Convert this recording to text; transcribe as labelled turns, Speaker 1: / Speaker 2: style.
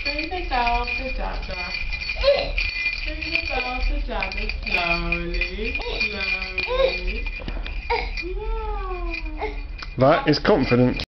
Speaker 1: Ring the bell for Dada. Ring the bell for Dada slowly, slowly. Yeah.
Speaker 2: That is confidence.